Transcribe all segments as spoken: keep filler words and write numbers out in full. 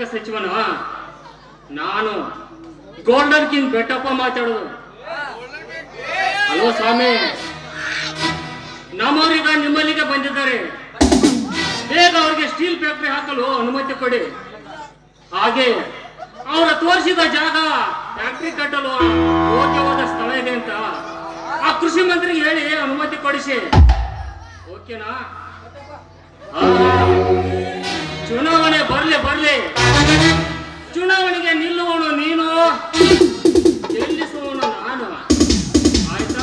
ಸಚಿವನ ನಾನು golden king Bettappa ಮಾತಾಡೋದು. Hello ಸ್ವಾಮಿ, ನಮ್ಮವರೀಗ ನಿಮ್ಮಲ್ಲಿಗೆ ಬಂದಿದ್ದಾರೆ. ಬೇಗ ಅವ್ರಿಗೆ ಸ್ಟೀಲ್ ಫ್ಯಾಕ್ಟರಿ ಹಾಕಲು ಅನುಮತಿ ಕೊಡಿ. ಹಾಗೆ ಅವರ ತೋರಿಸಿದ ಜಾಗ ಫ್ಯಾಕ್ಟರಿ ಕಟ್ಟಲು ಯೋಗ್ಯವಾದ ಸ್ಥಳ ಇದೆ ಅಂತ ಆ ಕೃಷಿ ಮಂತ್ರಿಗೆ ಹೇಳಿ ಅನುಮತಿ ಕೊಡಿಸಿ. ಓಕೆನಾ? ಚುನಾವಣೆ ಬರ್ಲಿ ಬರ್ಲಿ, ಚುನಾವಣೆಗೆ ನಿಲ್ಲುವವನು ನೀನು, ಗೆಲ್ಲಿಸುವವನು ನಾನು. ಆಯ್ತಾ?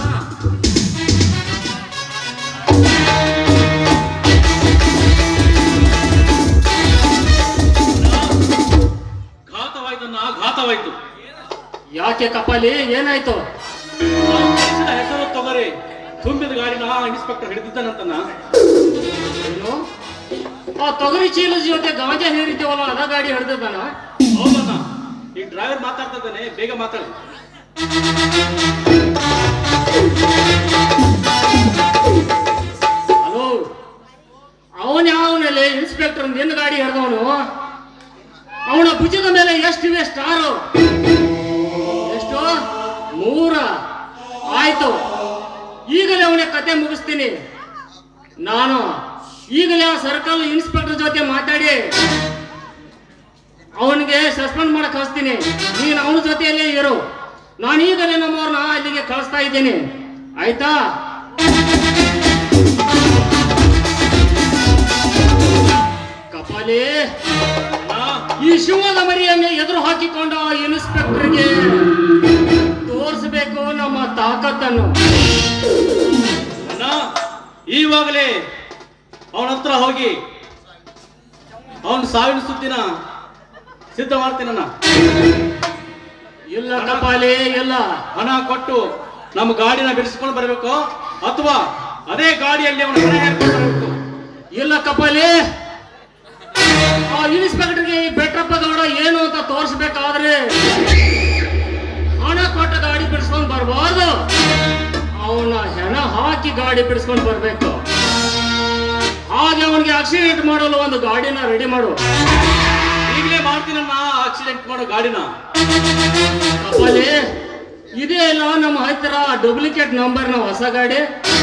ಘಾತವಾಯ್ತನ್ನ ಘಾತವಾಯ್ತು. ಯಾಕೆ ಕಪಾಲಿ, ಏನಾಯ್ತು? ಹೆಸರು ತೊಗರಿ ತುಂಬಿದ ಗಾಡಿನ ಇನ್ಸ್ಪೆಕ್ಟರ್ ಹಿಡಿದಿದ್ದಾನಂತನ. ಏನು? ಆ ತೊಗರಿ ಚೀಲದ ಜೊತೆ ಗಾಂಜಾ ಹೇರಿದ್ದೇವಲ್ಲ, ಅದ ಗಾಡಿ ಹಿಡಿದಿದ್ದಾನ? ಹೌದಣ್ಣ. ಈ ಡ್ರೈವರ್ ಮಾತಾಡ್ತಾ ಇದ್ದಾನೆ, ಬೇಗ ಮಾತಾಡಿ. ಹಲೋ, ಅವನ್ ಯಾವನಲ್ಲಿ ಇನ್ಸ್ಪೆಕ್ಟರ್ ನಿನ್ನ ಗಾಡಿ ಹಿಡಿದವನು? ಅವನ ಭುಜದ ಮೇಲೆ ಎಷ್ಟಿವೆ ಸ್ಟಾರು? ಎಷ್ಟು? ಮೂರ. ಆಯ್ತು, ಈಗಲೇ ಅವನ ಕತೆ ಮುಗಿಸ್ತೀನಿ ನಾನು. ಈಗಲೇ ಆ ಸರ್ಕಲ್ ಇನ್ಸ್ಪೆಕ್ಟರ್ ಜೊತೆ ಮಾತಾಡಿ ಅವನಿಗೆ ಸಸ್ಪೆಂಡ್ ಮಾಡಕ್ ಕಳಿಸ್ತೀನಿ. ನೀನು ಅವನ ಜೊತೆಯಲ್ಲೇ ಇರು. ನಾನು ಈಗಲೇ ನಮ್ಮವ್ರನ್ನ ಅಲ್ಲಿಗೆ ಕಳಿಸ್ತಾ ಇದ್ದೀನಿ. ಆಯ್ತಾ? ಕಪಾಲಿ, ಈ ಶಿವದ ಮರಿಯನ್ನು ಎದುರು ಹಾಕಿಕೊಂಡ ಇನ್ಸ್ಪೆಕ್ಟರ್ಗೆ ತೋರಿಸಬೇಕು ನಮ್ಮ ತಾಕತ್ತನ್ನು. ಅಣ್ಣ, ಈವಾಗಲೇ ಅವನ ಹತ್ರ ಹೋಗಿ ಅವನ ಸಾವಿನ ಸುದ್ದಿನ ಸಿದ್ಧ ಮಾಡ್ತೀನಣ್ಣ. ಇಲ್ಲ ಕಪಾಲಿ, ಇಲ್ಲ. ಹಣ ಕೊಟ್ಟು ನಮ್ಮ ಗಾಡಿನ ಬಿಡಿಸ್ಕೊಂಡು ಬರಬೇಕು, ಅಥವಾ ಅದೇ ಗಾಡಿಯಲ್ಲಿ ಅವನ ಹಣ ಹೇರ್ಕೊಂಡು ಬರಬೇಕು. ಇಲ್ಲ ಕಪಾಲಿ, ಆ ಇನ್ಸ್ಪೆಕ್ಟರ್ಗೆ ಈ ಬೆಟ್ರಪ್ಪ ಗೌಡ ಏನು ಅಂತ ತೋರಿಸ್ಬೇಕಾದ್ರೆ ಹಣ ಕೊಟ್ಟ ಗಾಡಿ ಬಿಡಿಸ್ಕೊಂಡು ಬರಬಾರ್ದು, ಅವನ ಹೆಣ ಹಾಕಿ ಗಾಡಿ ಬಿಡಿಸ್ಕೊಂಡು ಬರ್ಬೇಕು. ಹಾಗೆ ಅವನಿಗೆ ಆಕ್ಸಿಡೆಂಟ್ ಮಾಡಲು ಒಂದು ಗಾಡಿನ ರೆಡಿ ಮಾಡು. ಈಗಲೇ ಮಾಡ್ತೀನಣ್ಣ ಆಕ್ಸಿಡೆಂಟ್ ಮಾಡೋ ಗಾಡಿನ. ಕಪಾಲಿ, ಇದೇ ಇಲ್ಲ ನಮ್ಮ ಹತ್ತಿರ ಡೂಪ್ಲಿಕೇಟ್ ನಂಬರ್ನ ಹೊಸ ಗಾಡಿ?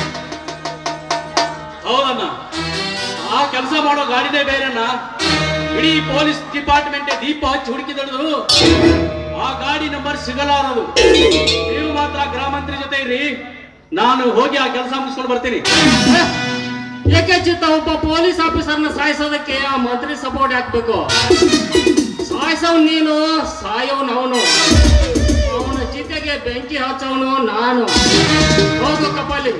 ಹೌದಣ್ಣ, ಆ ಕೆಲಸ ಮಾಡೋ ಗಾಡಿನೇ ಬೇರೆಣ್ಣ. ಇಡೀ ಪೊಲೀಸ್ ಡಿಪಾರ್ಟ್ಮೆಂಟ್ ದೀಪ ಹಚ್ಚಿ ಹುಡುಕಿದಳು, ಆ ಗಾಡಿ ನಂಬರ್ ಸಿಗಲಾರದು. ನೀವು ಮಾತ್ರ ಗ್ರಾಮಾಂತರ ಜೊತೆ ಇರ್ರಿ, ನಾನು ಹೋಗಿ ಆ ಕೆಲಸ ಮುಗಿಸ್ಕೊಂಡು ಬರ್ತೀನಿ. ಏಕೆ ಚಿತ್ತ, ಒಬ್ಬ ಪೊಲೀಸ್ ಆಫೀಸರ್ನ ಸಾಯಿಸೋದಕ್ಕೆ ಆ ಮಂತ್ರಿ ಸಪೋರ್ಟ್ ಹಾಕ್ಬೇಕು? ಸಾಯಿಸವ್ ನೀನು, ಸಾಯವನು ಅವನು. ಅವನ ಚಿತೆಗೆ ಬೆಂಕಿ ಹಚ್ಚವನು ನಾನು. ಹೋಗು ಕಪಾಲಿ.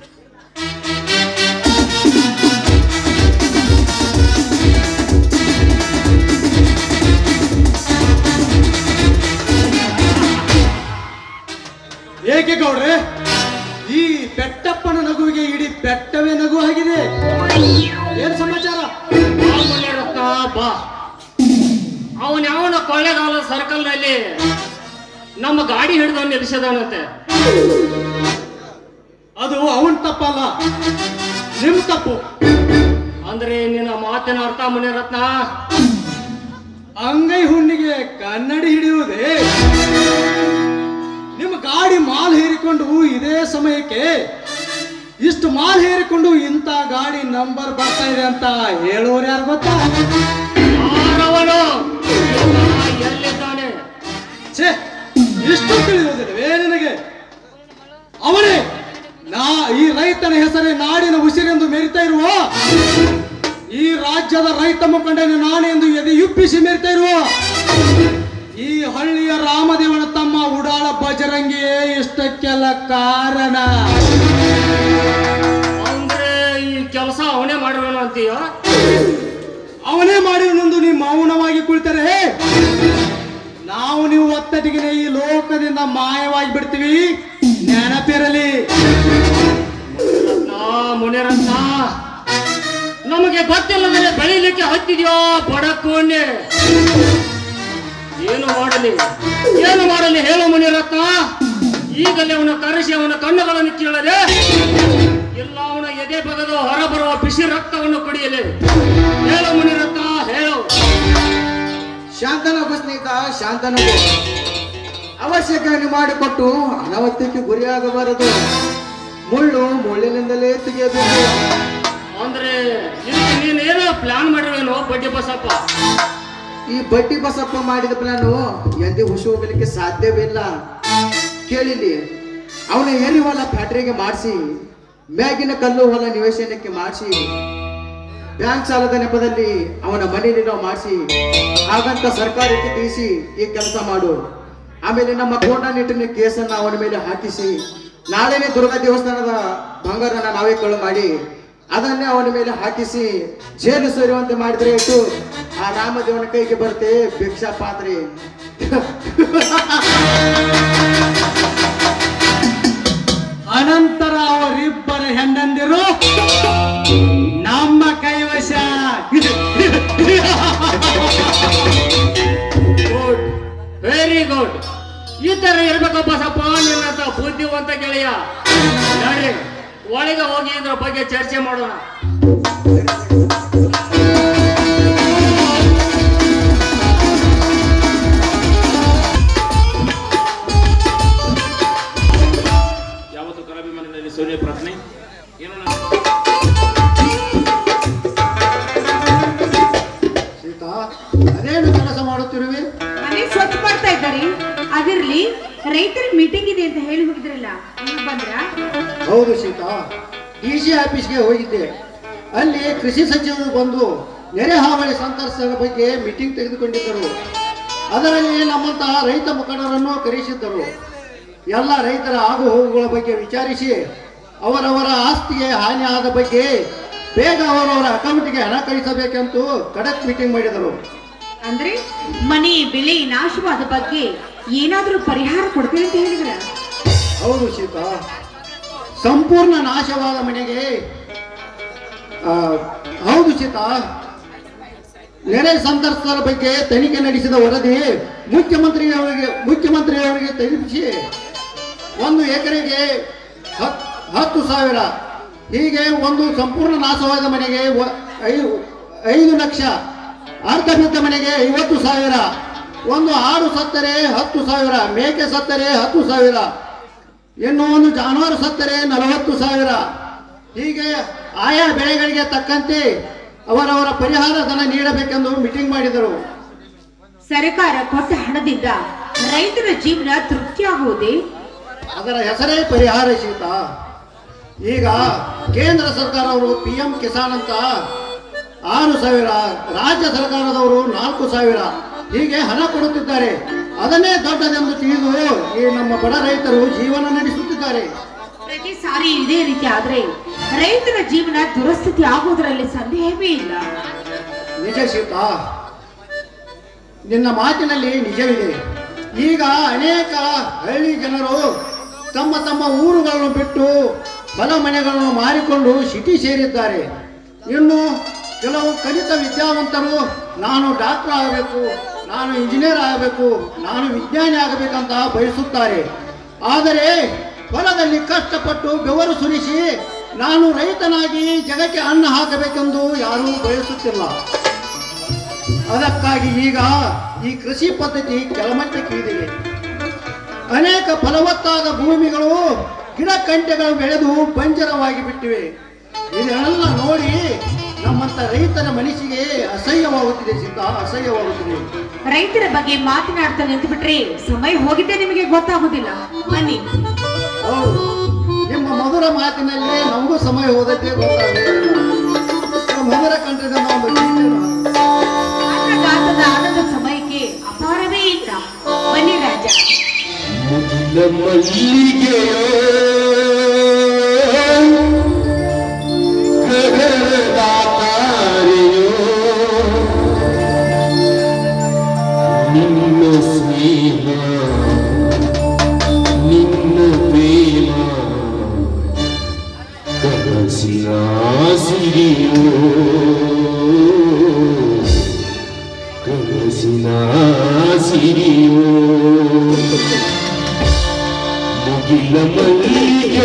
ಏಕೆ ಗೌಡ್ರೆ, ಈ ಬೆಟ್ಟಪ್ಪನ ನಗುವಿಗೆ ಇಡೀ ಬೆಟ್ಟವೇ ನಗು ಆಗಿದೆ. ಏನ್ ಸಮಾಚಾರ? ಬಾ, ಅವನ್ ಯಾವನ ಕೊಳ್ಳೆಗಾಲ ಸರ್ಕಲ್ ನಲ್ಲಿ ನಮ್ಮ ಗಾಡಿ ಹಿಡಿದವನ್ ನಿಲ್ಲಿಸದವನಂತೆ. ಅದು ಅವನ್ ತಪ್ಪಲ್ಲ, ನಿಮ್ ತಪ್ಪು. ಅಂದ್ರೆ ನಿನ್ನ ಮಾತಿನ ಅರ್ಥ ಮುನಿರತ್ನ? ಅಂಗೈ ಹುಣ್ಣಿಗೆ ಕನ್ನಡಿ ಹಿಡಿಯುವುದೇ? ನಿಮ್ಮ ಗಾಡಿ ಮಾಲ್ ಹೇರಿಕೊಂಡು ಇದೇ ಸಮಯಕ್ಕೆ ಇಷ್ಟು ಮಾಲ್ ಹೇರಿಕೊಂಡು ಇಂಥ ಗಾಡಿ ನಂಬರ್ ಬರ್ತಾ ಇದೆ ಅಂತ ಹೇಳೋರು ಯಾರು ಗೊತ್ತಾ? ಯಾರವನು? ಎಲ್ಲಿದ್ದಾನೆ? ಛೇ, ಇಷ್ಟು ತಿಳಿಯೋದಿಲ್ಲವೇ ನಿನಗೆ? ಅವನೇ ನಾ ಈ ರೈತನ ಹೆಸರೇ ನಾಡಿನ ಉಸಿರೆಂದು ಮೆರಿತಾ ಇರುವ, ಈ ರಾಜ್ಯದ ರೈತ ಮುಖಂಡನ ನಾನೆಂದು ಎದೆ ಯುಪ್ಪಿಸಿ ಮೆರಿತಾ ಇರುವ ಈ ಹಳ್ಳಿಯ ರಾಮದೇವನ ತಮ್ಮ ಉಡಾಳ ಬಜರಂಗಿಯೇ ಇಷ್ಟಕ್ಕೆಲ್ಲ ಕಾರಣ. ಅಂದ್ರೆ ಈ ಕೆಲಸ ಅವನೇ ಮಾಡಿರೋನು ಅಂತೀಯ? ಅವನೇ ಮಾಡಿರೋನೊಂದು ನೀವು ಮೌನವಾಗಿ ಕುಳಿತರೆ ನಾವು ನೀವು ಒತ್ತಟಿಗೆ ಈ ಲೋಕದಿಂದ ಮಾಯವಾಗಿ ಬಿಡ್ತೀವಿ, ನೆನಪಿರಲಿ. ಮುನಿರತ್ನ, ನಮಗೆ ಗೊತ್ತಿಲ್ಲದೆ ಬೆಳಿಲಿಕ್ಕೆ ಹತ್ತಿದ್ಯೋ ಬಡಕೋಣೆ. ಏನು ಮಾಡಲಿ, ಏನು ಮಾಡಲಿ ಹೇಳು ಮುನಿರತ್ನ? ಈಗಲೇ ಅವನ ಕರೆಸಿ ಅವನ ಕಣ್ಣುಗಳನ್ನು ಕೀಳಲೆ, ಇಲ್ಲ ಅವನ ಎದೆ ಬಗದು ಹೊರಬರುವ ಬಿಸಿ ರಕ್ತವನ್ನು ಕುಡಿಯಲಿ. ಹೇಳು ಮುನಿರತ್ನ, ಹೇಳು. ಶಾಂತನಗು ಸ್ನೇಹಿತ, ಶಾಂತನಗು. ಅವಶ್ಯಕತೆ ಮಾಡಿಕೊಟ್ಟು ಅನವತ್ಯಕ್ಕೆ ಗುರಿಯಾಗಬಾರದು. ಮುಳ್ಳು ಮುಳ್ಳಿನಿಂದಲೇ ತೆಗೆಯಬೇಕು. ಅಂದ್ರೆ ಇದಕ್ಕೆ ನೀನೇನೋ ಪ್ಲಾನ್ ಮಾಡಿರುವೇನೋ ಬಡ್ಡಿ ಬಸಪ್ಪ? ಈ ಬಡ್ಡಿ ಬಸಪ್ಪ ಮಾಡಿದ ಪ್ಲಾನು ಎಂದೇ ಹುಸಿ ಹೋಗಲಿಕ್ಕೆ ಸಾಧ್ಯವಿಲ್ಲ. ಕೇಳಿಲಿ, ಅವನ ಏರಿ ಹೊಲ ಫ್ಯಾಕ್ಟರಿಗೆ ಮಾಡಿಸಿ, ಮ್ಯಾಗಿನ ಕಲ್ಲು ಹೊಲ ನಿವೇಶನಕ್ಕೆ ಮಾಡಿಸಿ, ಬ್ಯಾಂಕ್ ಸಾಲದ ನೆಪದಲ್ಲಿ ಅವನ ಮನೆಯಲ್ಲಿ ನಾವು ಮಾಡಿಸಿ, ಹಾಗಂತ ಸರ್ಕಾರಕ್ಕೆ ತಿಳಿಸಿ ಈ ಕೆಲಸ ಮಾಡು. ಆಮೇಲೆ ನಮ್ಮ ಕೋಟ ನಿಟ್ಟಿನ ಕೇಸನ್ನ ಅವನ ಮೇಲೆ ಹಾಕಿಸಿ, ನಾಳೆನೆ ದುರ್ಗಾ ದೇವಸ್ಥಾನದ ಬಂಗಾರನ ನಾವೇ ಕಳು ಮಾಡಿ ಅದನ್ನೇ ಅವನ ಮೇಲೆ ಹಾಕಿಸಿ ಜೈಲು ಸೇರುವಂತೆ ಮಾಡಿದ್ರೆ ಇಟ್ಟು ಆ ರಾಮದೇವನ ಕೈಗೆ ಬರುತ್ತೆ ಭಿಕ್ಷಾ ಪಾತ್ರೆ. ಅನಂತರ ಅವರಿಬ್ಬರ ಹೆಂಡಂದಿರು ನಮ್ಮ ಕೈವಶ. Good, very good. ಈ ತರ ಇರ್ಬೇಕು ಬಸಪ್ಪ ನಿನ್ನಂತ ಬುದ್ಧಿವಂತ ಗೆಳೆಯ. ನಡ್ರಿ ಒಳಗೆ ಹೋಗಿ ಇದ್ರ ಬಗ್ಗೆ ಚರ್ಚೆ ಮಾಡೋಣ. ಯಾವತ್ತು ಕಲಾಭಿಮಾನಿಗಳಲ್ಲಿ ಸೂರ್ಯ ಪ್ರಾರ್ಥನೆ ಏನು ಸೀತಾ, ಅದೇನು ಕೆಲಸ ಮಾಡುತ್ತಿರುವೆ? ಮನೆ ಸ್ವಚ್ಛ ಮಾಡ್ತಾ ಇದ್ದಾರೆ. ಅದಿರ್ಲಿ, ರೈತರ ಮೀಟಿಂಗ್ ಇದೆ ಅಂತ ಹೇಳಿ ಹೋಗಿದ್ರಲ್ಲ, ನೀವು ಬಂದ್ರಾ? ಹೌದು ಸೀತಾ, ಡಿ ಸಿ ಆಫೀಸ್ಗೆ ಹೋಗಿದ್ದೆ. ಅಲ್ಲಿ ಕೃಷಿ ಸಚಿವರು ಬಂದು ನೆರೆ ಹಾವಳಿ ಸಂತ್ರಸ್ತರ ಬಗ್ಗೆ ಮೀಟಿಂಗ್ ತೆಗೆದುಕೊಂಡಿದ್ದರು. ಅದರಲ್ಲಿ ನಮ್ಮಂತಹ ರೈತ ಮುಖಂಡರನ್ನು ಕರೆಸಿದ್ದರು. ಎಲ್ಲ ರೈತರ ಆಗು ಹೋಗುಗಳ ಬಗ್ಗೆ ವಿಚಾರಿಸಿ ಅವರವರ ಆಸ್ತಿಗೆ ಹಾನಿ ಆದ ಬಗ್ಗೆ ಬೇಗ ಅವರವರ ಅಕೌಂಟ್ಗೆ ಹಣ ಕಳಿಸಬೇಕೆಂದು ಖಡಕ್ ಮೀಟಿಂಗ್ ಮಾಡಿದರು. ಅಂದ್ರೆ ಮನೆ ಬೆಳೆ ನಾಶವಾದ ಬಗ್ಗೆ ಏನಾದ್ರೂ ಪರಿಹಾರ ಕೊಡ್ತೀವಿ ಅಂತ ಹೇಳಿದ್ರ? ಹೌದು ಸೀತಾ, ಸಂಪೂರ್ಣ ನಾಶವಾದ ಮನೆಗೆ ಆ, ಹೌದು ಸೀತಾ, ನೆರೆ ಸಂತ್ರಸ್ತರ ಬಗ್ಗೆ ತನಿಖೆ ನಡೆಸಿದ ವರದಿ ಮುಖ್ಯಮಂತ್ರಿಯವರಿಗೆ ಮುಖ್ಯಮಂತ್ರಿಯವರಿಗೆ ತಲುಪಿಸಿ ಒಂದು ಎಕರೆಗೆ ಹತ್ ಹತ್ತು ಸಾವಿರ, ಹೀಗೆ ಒಂದು ಸಂಪೂರ್ಣ ನಾಶವಾದ ಮನೆಗೆ ವ- ಐ- ಐದು ಲಕ್ಷ, ಅರ್ಧ ಬಿದ್ದ ಮನೆಗೆ ಐವತ್ತು ಸಾವಿರ, ಒಂದು ಆಡು ಸತ್ತರೆ ಹತ್ತು ಸಾವಿರ, ಮೇಕೆ ಸತ್ತರೆ ಹತ್ತು ಸಾವಿರ, ಇನ್ನು ಒಂದು ಜಾನುವಾರು ಸತ್ತರೆ ನಲವತ್ತು ಸಾವಿರ, ಹೀಗೆ ಆಯಾ ಬೆಳೆಗಳಿಗೆ ತಕ್ಕಂತೆ ಅವರವರ ಪರಿಹಾರ ಧನ ನೀಡಬೇಕೆಂದು ಮೀಟಿಂಗ್ ಮಾಡಿದರು. ಸರ್ಕಾರ ಕೊಟ್ಟ ಹಣದಿಂದ ರೈತರ ಜೀವನ ತೃಪ್ತಿಯಾಗುವುದೇ? ಅದರ ಹೆಸರೇ ಪರಿಹಾರ ಶೀತ. ಈಗ ಕೇಂದ್ರ ಸರ್ಕಾರವರು ಪಿ ಎಂ ಕಿಸಾನ್ ಅಂತ ಆರು ಸಾವಿರ, ರಾಜ್ಯ ಸರ್ಕಾರದವರು ನಾಲ್ಕು ಸಾವಿರ, ಹೀಗೆ ಹಣ ಕೊಡುತ್ತಿದ್ದಾರೆ. ಅದನ್ನೇ ದೊಡ್ಡದೆಂದು ತಿಳಿದು ಈ ನಮ್ಮ ಬಡ ರೈತರು ಜೀವನ ನಡೆಸುತ್ತಿದ್ದಾರೆ. ಪ್ರತಿ ಸಾರಿ ಇದೇ ರೀತಿ ಆದ್ರೆ ರೈತರ ಜೀವನ ದುರಸ್ಥಿತಿ ಆಗುವುದರಲ್ಲಿ ಸಂದೇಹವೇ ಇಲ್ಲ. ನಿಜ ಶೀತ, ನಿನ್ನ ಮಾತಿನಲ್ಲಿ ನಿಜವಿದೆ. ಈಗ ಅನೇಕ ಹಳ್ಳಿ ಜನರು ತಮ್ಮ ತಮ್ಮ ಊರುಗಳನ್ನು ಬಿಟ್ಟು ಹೊಲ ಮನೆಗಳನ್ನು ಮಾರಿಕೊಂಡು ಸಿಟಿ ಸೇರಿದ್ದಾರೆ. ಇನ್ನು ಕೆಲವು ಕಲಿತ ವಿದ್ಯಾವಂತರು ನಾನು ಡಾಕ್ಟರ್ ಆಗಬೇಕು, ನಾನು ಇಂಜಿನಿಯರ್ ಆಗಬೇಕು, ನಾನು ವಿಜ್ಞಾನಿ ಆಗಬೇಕಂತ ಬಯಸುತ್ತಾರೆ. ಆದರೆ ಹೊಲದಲ್ಲಿ ಕಷ್ಟಪಟ್ಟು ಬೆವರು ಸುರಿಸಿ ನಾನು ರೈತನಾಗಿ ಜಗಕ್ಕೆ ಅನ್ನ ಹಾಕಬೇಕೆಂದು ಯಾರೂ ಬಯಸುತ್ತಿಲ್ಲ. ಅದಕ್ಕಾಗಿ ಈಗ ಈ ಕೃಷಿ ಪದ್ಧತಿ ಕೆಳಮಟ್ಟಕ್ಕೆ ಇಳಿದಿದೆ. ಅನೇಕ ಫಲವತ್ತಾದ ಭೂಮಿಗಳು ಗಿಡ ಕಂಟೆಗಳು ಬೆಳೆದು ಬಂಜರವಾಗಿ ಬಿಟ್ಟಿವೆ. ಇದನ್ನೆಲ್ಲ ನೋಡಿ ನಮ್ಮಂತ ರೈತರ ಮನಸ್ಸಿಗೆ ಅಸಹ್ಯವಾಗುತ್ತಿದೆ ಸಿದ್ಧ, ಅಸಹ್ಯವಾಗುತ್ತಿದೆ. ರೈತರ ಬಗ್ಗೆ ಮಾತನಾಡ್ತಾ ನಿಂತು ಬಿಟ್ರೆ ಸಮಯ ಹೋಗಿದ್ದೆ ನಿಮಗೆ ಗೊತ್ತಾಗುದಿಲ್ಲ. ಬನ್ನಿ. ಹೌದು, ನಿಮ್ಮ ಮಧುರ ಮಾತಿನಲ್ಲೇ ನಮಗೂ ಸಮಯ ಹೋದದ್ದೇ ಗೊತ್ತಾಗಲಿಲ್ಲ. ಮಧುರ ಕಂಠದ ಒಂದು ಗೀತೆಯನ್ನು ಅನ್ನದಾತದ ಆನಂದ ಸಮಯಕ್ಕೆ ಅಪಾರವೇ ಇಲ್ಲ. ಬನ್ನಿ ರಾಜ. ನಿನ್ನ ಸ್ನೇಹ ನಿನ್ನ ಪ್ರೇಮ ಕನಸಿನ ಸಿರಿಯೋ ಕನಸಿನ ಸಿರಿಯೋ ಮುಗಿಲ ಮಲ್ಲಿಗೆಯೋ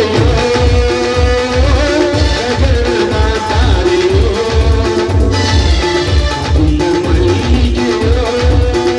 ತಾರೆ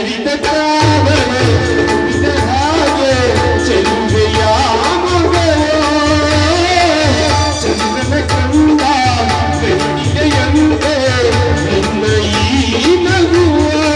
ಹರಿದ ಕಾವಲ ಇದ ಹಾಗೆ ಚೆಲುವೆಯ ಮಗಳು ಚಂದ್ರನ ಕಂಡ ಬೆಳ್ಳಿಗೆಯಂತೆ ನಿನ್ನ ಈ ನಗುವ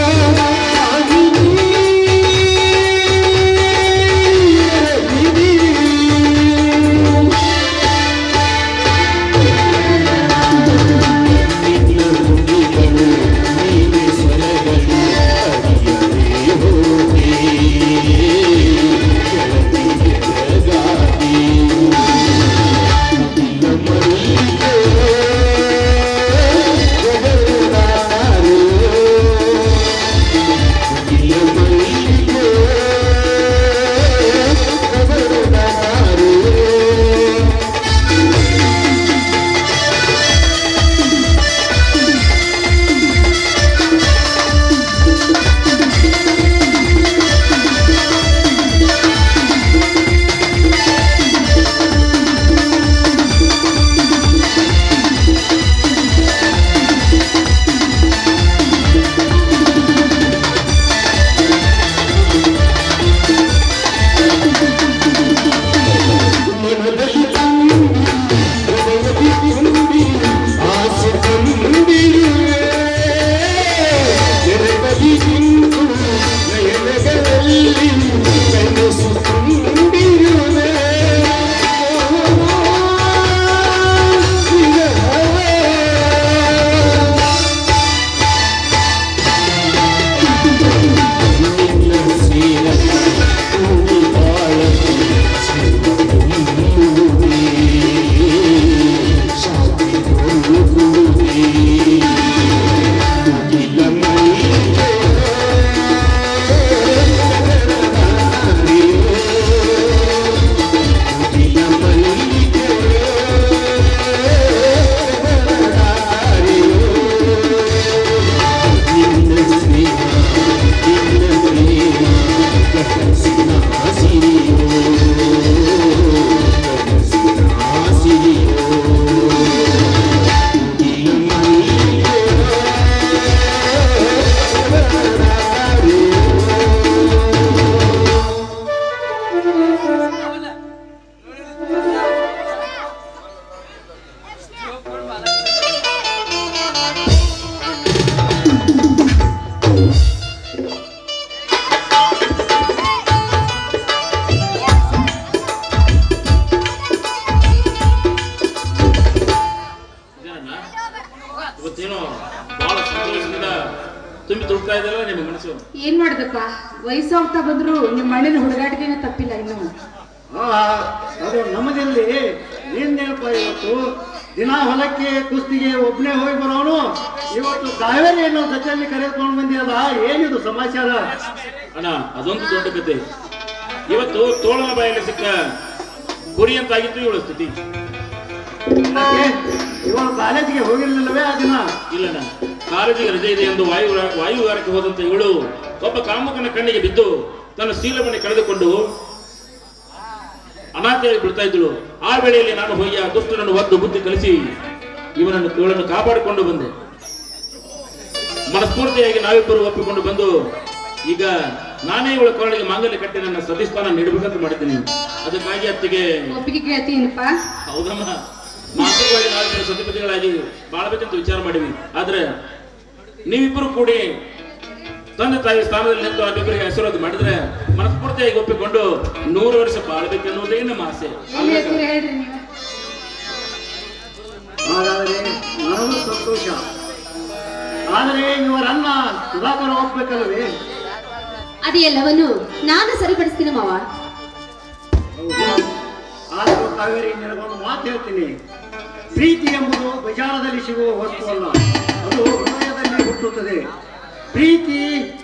ಏನ್ ಮಾಡುದಪ್ಪ, ವಯಸ್ಸಾಗ್ತಾ ಬಂದ್ರು ನಿಮ್ಮ ಮಣ್ಣಿನ ಹುಡುಗಾಟಿಗೆನ ತಪ್ಪಿಲ್ಲ ಇನ್ನು. ಅದು ನಮ್ಮದಲ್ಲಿ ಏನ್ ನೆನಪ, ಇವತ್ತು ದಿನ ಹೊಲಕ್ಕೆ ಕುಸ್ತಿಗೆ ಒಬ್ಬನೇ ಹೋಗಿ ಬರೋನು, ಇವತ್ತು ಕಾವೇರಿ ಅನ್ನೋ ಜೊತೆಯಲ್ಲಿ ಕರೆದುಕೊಂಡು ಬಂದಿರಲ್ಲ, ಏನಿದು ಸಮಾಚಾರ? ಅಣ್ಣ ಅದೊಂದು ದೊಡ್ಡ ಕತೆ. ಇವತ್ತು ತೋಳನ ಬಾಯಲ್ಲಿ ಸಿಕ್ಕ ಕುರಿ ಅಂತಾಗಿತ್ತು ಇವಳ ಸ್ಥಿತಿ. ಇವಾಗ ಕಾಲೇಜಿಗೆ ಹೋಗಿರ್ಲಿಲ್ಲವೇ ಆ ದಿನ? ಇಲ್ಲಣ್ಣ, ಕಾಲೇಜಿಗೆ ರಜೆ ಇದೆ ಎಂದು ವಾಯು ವಾಯುಗಾರಕ್ಕೆ ಹೋದಂತ ಇವಳು ಒಬ್ಬ ಕಾಮುಕನ ಕಣ್ಣಿಗೆ ಬಿದ್ದು ತನ್ನ ಶೀಲವನ್ನು ಕಳೆದುಕೊಂಡು ಅನಾಥೆಯಾಗಿ ಬಿಡ್ತಾ ಇದ್ದಳು. ಆ ವೇಳೆಯಲ್ಲಿ ನಾನು ಹೋಗಿ ಆ ದುಷ್ಟನನ್ನು ಒದ್ದು ಬುದ್ಧಿ ಕಲಿಸಿ ಇವನನ್ನು ಇವಳನ್ನು ಕಾಪಾಡಿಕೊಂಡು ಬಂದೆ. ಮನಸ್ಫೂರ್ತಿಯಾಗಿ ನಾವಿಬ್ಬರು ಒಪ್ಪಿಕೊಂಡು ಬಂದು ಈಗ ನಾನೇ ಇವಳ ಕೊರಳಿಗೆ ಮಾಂಗಲ್ಯ ಕಟ್ಟಿ ನನ್ನ ಸತಿಸ್ಥಾನ ನೀಡಬೇಕಂತ ಮಾಡಿದ್ದೀನಿ. ಅದಕ್ಕಾಗಿ ಅತ್ತಿಗೆ ಒಪ್ಪಿಗೆ ಕೇಳ್ತೀನಪ್ಪ. ಹೌದಮ್ಮ, ಮಾನಸಿಕವಾಗಿ ನಾವಿಬ್ಬರು ಸತಿಪತಿಗಳಾಗಿ ಬಾಳ್ಬೇಕಂತ ವಿಚಾರ ಮಾಡಿವಿ. ಆದ್ರೆ ನೀವಿಬ್ಬರು ಕೂಡಿ ತಂದೆ ತಾಯಿ ಸ್ಥಾನದಲ್ಲಿ ನಿಂತು ಅಲ್ಲಿಬ್ಬರಿಗೆ ಆಶೀರ್ವಾದ ಮಾಡಿದ್ರೆ ಮನಸ್ಫೂರ್ತಿಯಾಗಿ ಒಪ್ಪಿಕೊಂಡು ನೂರು ವರ್ಷ ಬಾಳ್ಬೇಕೆನ್ನುವುದೇ ನಮ್ಮ ಆಸೆ. ಹಾಗಾದರೆ ನನಗೂ ಸಂತೋಷ. ಆದರೆ ಇವರನ್ನ ಸುಧಾಕರ ಒಪ್ಬೇಕಲ್ವೇ? ಅದೆಲ್ಲವನ್ನು ನಾನು ಸರಿಪಡಿಸ್ತೀನಿ ಮಾವ. ಆದರೂ ಕಾವೇರಿ, ನಿನಗೊಂದು ಮಾತು ಹೇಳ್ತೀನಿ. ಪ್ರೀತಿ ಎಂಬುದು ಬಜಾರದಲ್ಲಿ ಸಿಗುವ ವಸ್ತು ಅಲ್ಲ, ಅದು ಹೃದಯದಲ್ಲಿ ಹುಟ್ಟುತ್ತದೆ. ಪ್ರೀತಿ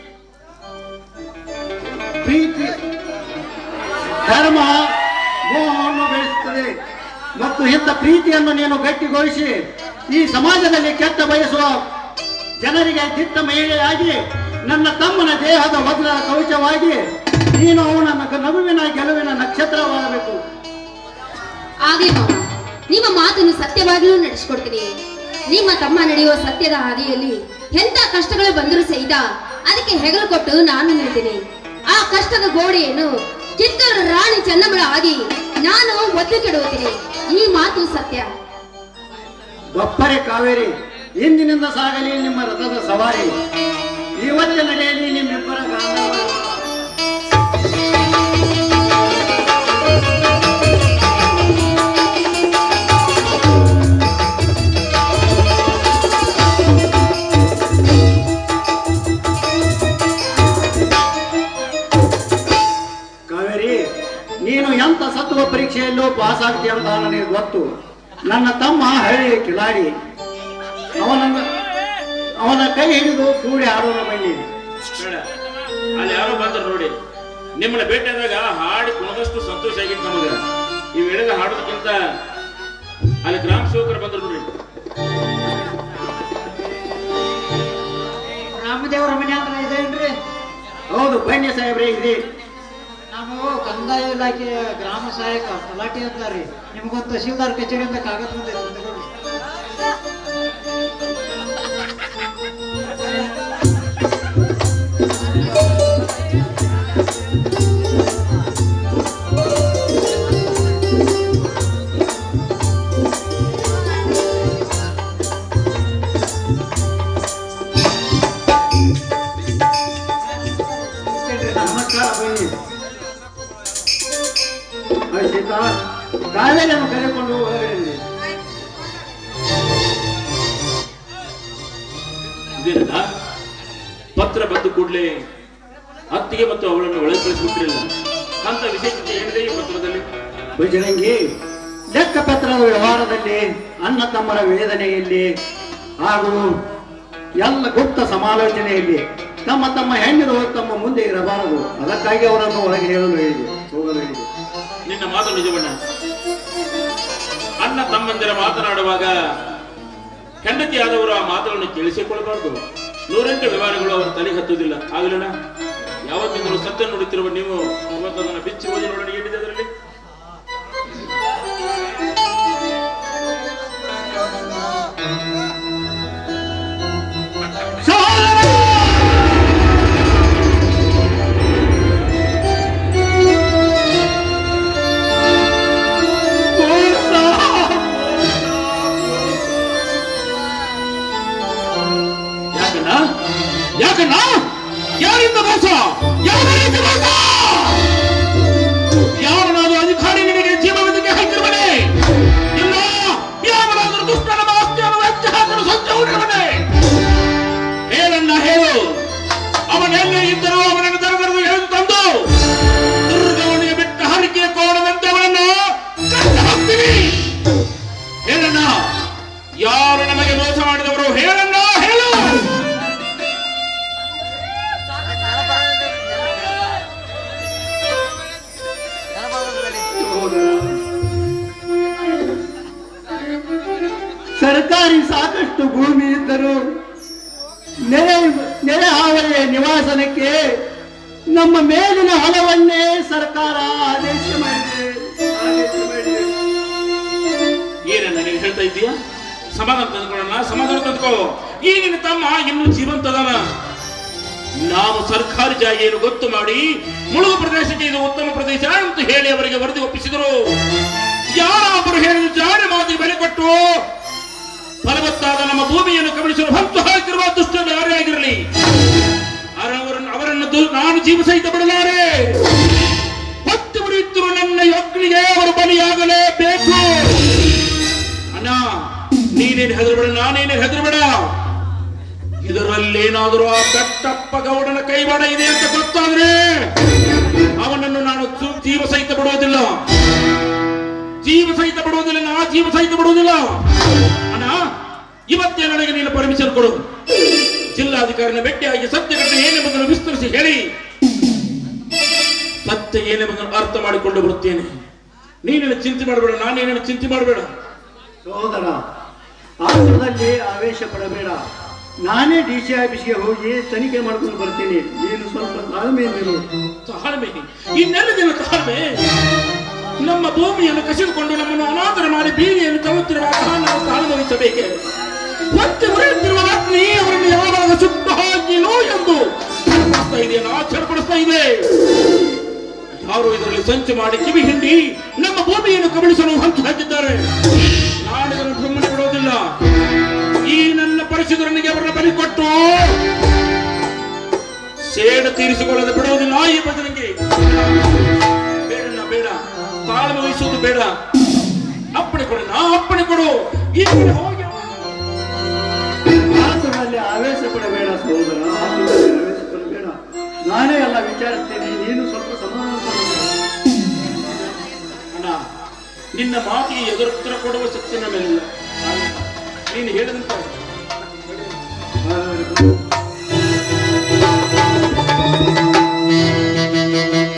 ಪ್ರೀತಿ ಧರ್ಮ ಮೋಹವನ್ನು ಬೆಳೆಸುತ್ತದೆ. ಮತ್ತು ಇಂಥ ಪ್ರೀತಿಯನ್ನು ನೀನು ಗಟ್ಟಿಗೊಳಿಸಿ ಈ ಸಮಾಜದಲ್ಲಿ ಕೆಟ್ಟ ಬಯಸುವ ಜನರಿಗೆ ದಿಟ್ಟ ಮಹಿಳೆಯಾಗಿ, ನನ್ನ ತಮ್ಮನ ದೇಹದ ವಜ್ರ ಕವಚವಾಗಿ ನೀನು ಅವನ ನಗುವಿನ ಗೆಲುವಿನ ನಕ್ಷತ್ರವಾಗಬೇಕು. ಆಗ್ಲಿ ಮಾವ, ನಿಮ್ಮ ಮಾತನ್ನು ಸತ್ಯವಾಗಿಯೂ ನಡೆಸಿಕೊಡ್ತೀನಿ. ನಿಮ್ಮ ತಮ್ಮ ನಡೆಯುವ ಸತ್ಯದ ಹಾದಿಯಲ್ಲಿ ಎಂತ ಕಷ್ಟಗಳು ಬಂದರೂ ಸಹಿತ ಅದಕ್ಕೆ ಹೆಗಲು ಕೊಟ್ಟು ನಾನು ನಿಲ್ತೀನಿ. ಆ ಕಷ್ಟದ ಗೋಡೆಯನ್ನು ಕಿತ್ತೂರು ರಾಣಿ ಚೆನ್ನಮ್ಮಳ ಆಗಿ ನಾನು ಒತ್ತು ಕೆಡುತ್ತೀನಿ. ಈ ಮಾತು ಸತ್ಯ. ಗೊಪ್ಪರೆ ಕಾವೇರಿ, ಇಂದಿನಿಂದ ಸಾಗಲಿ ನಿಮ್ಮ ರಥದ ಸವಾರಿ, ಇವತ್ತೇ ನಡೆಯಲಿ ನಿಮ್ಮಿಬ್ಬರ ಗಾಂಧಾರ. ಕಾವೇರಿ, ನೀನು ಎಂತ ಸತ್ವ ಪರೀಕ್ಷೆಯಲ್ಲೂ ಪಾಸ್ ಆಗ್ತೀಯ ಅಂತ ನನಗೆ ಗೊತ್ತು. ನನ್ನ ತಮ್ಮ ಹಳ್ಳಿ ಕಿಲಾಡಿ, ಅವನನ್ನ ಅವನ ಕೈ ಹಿಡಿದು ಕೂಡಿ ಆಡೋಣ ಬನ್ನಿ. ಅಲ್ಲಿ ಯಾರೋ ಬಂದ್ರು ನೋಡಿ, ನಿಮ್ಮನ್ನ ಭೇಟಿಯಾದಾಗ ಹಾಡಿ ಕುಣದಷ್ಟು ಸಂತೋಷ ಆಗಿತ್ತು ನಮಗ. ಈ ವೇಳೆಗೆ ಹಾಡೋದಕ್ಕಿಂತ ಅಲ್ಲಿ ಗ್ರಾಮ ಸೇವಕರು ಬಂದ್ರು ನೋಡಿ. ರಾಮದೇವರ ಮನೆ ಅಂತ ಇದೇನ್ರಿ? ಹೌದು ಬನ್ನಿ ಸಾಹೇಬ್ರೆ, ಇದೆ. ನಾವು ಕಂದಾಯ ಇಲಾಖೆ ಗ್ರಾಮ ಸಹಾಯಕ ತಲಾಟಿ ಅಂತಾರ್ರಿ. ನಿಮ್ಗೊಂದು ತಹಶೀಲ್ದಾರ್ ಕಚೇರಿಯಿಂದ ಕಾಗದ ಬಂದೈತೆ. ನಮಸ್ಕಾರ, ಬನ್ನಿ. ಸೀತಾ, ಕಾವೇರಿಯನ್ನು ಕರೆಕೊಂಡು ಹೊರಗಡೆ. ಇದೇನಲ್ಲ ಪತ್ರ ಬಂದು ಕೂಡಲೇ ಅತ್ತಿಗೆ ಮತ್ತು ಅವಳನ್ನು ಒಳಗೆ ಕಳಿಸ್ಬಿಟ್ಟಿರಲಿಲ್ಲ ಅಂತ ವಿಶೇಷತೆ ಏನಿದೆ ಈ ಪತ್ರದಲ್ಲಿ? ಬಜರಂಗಿ, ಲೆಕ್ಕಪತ್ರದ ವ್ಯವಹಾರದಲ್ಲಿ ಅಣ್ಣ ತಮ್ಮರ ವೇದನೆಯಲ್ಲಿ ಹಾಗೂ ಎಲ್ಲ ಗುಪ್ತ ಸಮಾಲೋಚನೆಯಲ್ಲಿ ತಮ್ಮ ತಮ್ಮ ಹೆಣ್ಣಿರು ತಮ್ಮ ಮುಂದೆ ಇರಬಾರದು. ಅದಕ್ಕಾಗಿ ಅವರನ್ನು ಒಳಗೆ ಹೇಳಲು ಹೇಳಿದೆ, ಹೋಗಲು ಹೇಳಿದೆ. ನಿನ್ನ ಮಾತು ನಿಜವಣ್ಣ. ಅಣ್ಣ ತಮ್ಮಂದಿರ ಮಾತನಾಡುವಾಗ ಹೆಂಡತಿಯಾದವರು ಆ ಮಾತುಗಳನ್ನು ಕೇಳಿಸಿಕೊಳ್ಳಬಾರದು. ನೂರೆಂಟು ವ್ಯವಹಾರಗಳು ಅವರ ತಲೆಗೆ ಹತ್ತುವುದಿಲ್ಲ. ಆಗಲಣ್ಣ, ಯಾವತ್ತಿಂದಲೂ ಸತ್ಯ ನುಡಿತಿರುವ ನೀವು ಇವತ್ತು ಅದನ್ನು ಬಿಚ್ಚಿ ಓದಿ ನೋಡೋಣ. ಏನಿದೆ ಅದರಲ್ಲಿ? ಯಾಕಣ್ಣ? ಯಾರಿಂದ ಮೋಸ? ಯಾವ ರೀತಿ ಮೋಸ? ಯಾವನಾದರೂ ಅಧಿಕಾರಿ ನಿನಗೆ ಜೀವನಕ್ಕೆ ಹಾಕಿರುವನೆ? ಇಲ್ಲ, ಯಾವನಾದರೂ ದುಷ್ಟ ನಮ್ಮ ಆಸ್ತಿಯನ್ನು ವೆಚ್ಚ ಹಾಕಲು ಸಂಚ ಹೊಂದಿರುವನೆ? ಹೇಳಣ್ಣ, ಹೇಳು. ಅವನೆಲ್ಲೇ ಇದ್ದರೂ ಅವನನ್ನು ದರದರದು ಎಳೆದು ತಂದು ದುರ್ಗವನಿಗೆ ಬಿಟ್ಟ ಹರಿಕೆಯ ಕೋಣದಂತೆ ಅವನನ್ನು ಕಟ್ಟ ಹಾಕ್ತೀವಿ. ಹೇಳಣ್ಣ, ಯಾರು ನಮಗೆ ಮೋಸ ಮಾಡಿದವರು? ಹೇಳಣ್ಣ, ಹೇಳು. ಸರ್ಕಾರಿ ಸಾಕಷ್ಟು ಭೂಮಿ ಇದ್ದರೂ ನೆರೆ ನೆರೆ ಹಾವಳಿಯ ನಿವಾಸನಕ್ಕೆ ನಮ್ಮ ಮೇಲಿನ ಹೊಲವನ್ನೇ ಸರ್ಕಾರ ಆದೇಶ ಮಾಡಿದೆ ಆದೇಶ ಮಾಡಿದೆ. ಏನನ್ನ ನೀನು ಹೇಳ್ತಾ ಇದ್ದೀಯಾ? ಸಮಾಧಾನ ತಂದ್ಕೊಳ್ಳೋಣ, ಸಮಾಧಾನ ತಂದ್ಕೋ. ಈ ನಿನ್ನ ತಮ್ಮ ಇನ್ನೂ ಜೀವಂತದಾನ. ನಾವು ಸರ್ಕಾರಿ ಜಾಗೆಯನ್ನು ಗೊತ್ತು ಮಾಡಿ ಮುಳುಗು ಪ್ರದೇಶಕ್ಕೆ ಇದು ಉತ್ತಮ ಪ್ರದೇಶ ಅಂತ ಹೇಳಿ ಅವರಿಗೆ ವರದಿ ಒಪ್ಪಿಸಿದರು. ಯಾರೊಬ್ಬರು ಹೇಳಿದ ಜಾಣ ಮಾತಿಗೆ ಬೆಲೆ ಕೊಟ್ಟು ಫಲವತ್ತಾದ ನಮ್ಮ ಭೂಮಿಯನ್ನು ಕಬಳಿಸಲು ಹಂತು ಹಾಕಿರುವ ದುಷ್ಟರು ಯಾರೇ ಆಗಿರಲಿ, ಅವರನ್ನು ಅವರನ್ನು ನಾನು ಜೀವ ಸಹಿತ ಬಿಡಲಾರೆ. ಹೊತ್ತು ಮುರಿಯುತ್ತಿರುವ ನನ್ನ ಯೋಗ್ಯನಿಗೆ ಅವರು ಬಲಿಯಾಗಲೇಬೇಕು. ಅಣ್ಣ, ನೀನೇನು ಹೆದರಬೇಡ, ನಾನೇನೇನು ಹೆದರಬೇಡ. ಇದರಲ್ಲೇನಾದರೂ ಆ ಬೆಟ್ಟಪ್ಪ ಗೌಡನ ಕೈವಾಡ ಇದೆ ಅಂತ ಗೊತ್ತಾದ್ರೆ ಅವನನ್ನು ನಾನು ಜೀವ ಸಹಿತ ಬಿಡುವುದಿಲ್ಲ, ಜೀವ ಸಹಿತ ಬಿಡುವುದಿಲ್ಲ, ನಾ ಜೀವ ಸಹಿತ ಬಿಡುವುದಿಲ್ಲ. ಅಣ್ಣ, ಇವತ್ತೇ ನನಗೆ ನೀನು ಪರ್ಮಿಷನ್ ಕೊಡು. ಜಿಲ್ಲಾಧಿಕಾರಿನ ಭೇಟಿಯಾಗಿ ಸತ್ಯ ಘಟನೆ ಏನೆಂಬುದನ್ನು ವಿಸ್ತರಿಸಿ ಹೇಳಿ ಸತ್ಯ ಏನೆಂಬುದನ್ನು ಅರ್ಥ ಮಾಡಿಕೊಂಡು ಬರುತ್ತೇನೆ. ನೀನೇನು ಚಿಂತೆ ಮಾಡಬೇಡ, ನಾನೇನೇನು ಚಿಂತೆ ಮಾಡಬೇಡ. ಸಹೋದರ, ಆತುರದಲ್ಲಿ ಆವೇಶ ಪಡಬೇಡ. ನಾನೇ ಡಿ ಸಿ ಆಫೀಸ್ಗೆ ಹೋಗಿ ತನಿಖೆ ಮಾಡ್ಕೊಂಡು ಬರ್ತೀನಿ. ನೀನು ಸ್ವಲ್ಪ ತಾಳ್ಮೆ ನೀನು. ತಾಳ್ಮೆ? ಇನ್ನೆಲ್ಲ ದಿನ ತಾಳ್ಮೆ? ನಮ್ಮ ಭೂಮಿಯನ್ನು ಕಸಿದುಕೊಂಡು ನಮ್ಮನ್ನು ಅನಾಥರ ಮಾಡಿ ಬೀದಿಯನ್ನು ತರುತ್ತಿರುವಾಗ ನಾವು ತಾಳ್ಮೆ ವಹಿಸಬೇಕೆ? ಮತ್ತೆ ಉರಿಯುತ್ತಿರುವ ಅಗ್ನಿ ಅವರನ್ನು ಯಾವಾಗ ಸುಟ್ಟು ಹಾಕಿನೋ ಎಂದು ಚರ್ಪಡಿಸ್ತಾ ಇದೆಯಲ್ಲ ಚರ್ಪಡಿಸ್ತಾ ಇದೆ. ಯಾರು ಇದರಲ್ಲಿ ಸಂಚು ಮಾಡಿ ಕಿವಿ ಹಿಂಡಿ ನಮ್ಮ ಭೂಮಿಯನ್ನು ಕಬಳಿಸಲು ಹಂಚು ಹಾಕಿದ್ದಾರೆ. ನಾನು ಇದನ್ನು ಸುಮ್ಮನೆ ಬಿಡೋದಿಲ್ಲ. ಈ ನನ್ನ ಪರಿಶುದ್ಧರನಿಗೆ ಅವರನ್ನ ಬಲಿ ಕೊಟ್ಟು ಸೇಡು ತೀರಿಸಿಕೊಳ್ಳದೆ ಬಿಡೋದಿಲ್ಲ. ಈ ಭಜನೆಗೆ ಬೇಡ ಬೇಡ, ತಾಳ್ಮೆ ವಹಿಸುವುದು ಬೇಡ. ಅಪ್ಪಣೆ ಕೊಡು, ನಾ ಅಪ್ಪಣೆ ಕೊಡು. ಈ ಕಡೆ ಹೋಗಿ ಮಾತುಗಳಲ್ಲಿ ಆವೇಶ ಪಡಬೇಡ ಸಹೋದರ, ಮಾತುಗಳಲ್ಲಿ ಆವೇಶ ಪಡಬೇಡ. ನಾನೇ ಎಲ್ಲ ವಿಚಾರಿಸ್ತೇನೆ, ನೀನು ಸ್ವಲ್ಪ ಸಮಾಧಾನ. ಅಣ್ಣ, ನಿನ್ನ ಮಾತಿಗೆ ಎದುರುತ್ತರ ಕೊಡುವ ಶಕ್ತಿ ನಮ್ಮೆಲ್ಲ. ನೀನು ಹೇಳಿದಂತ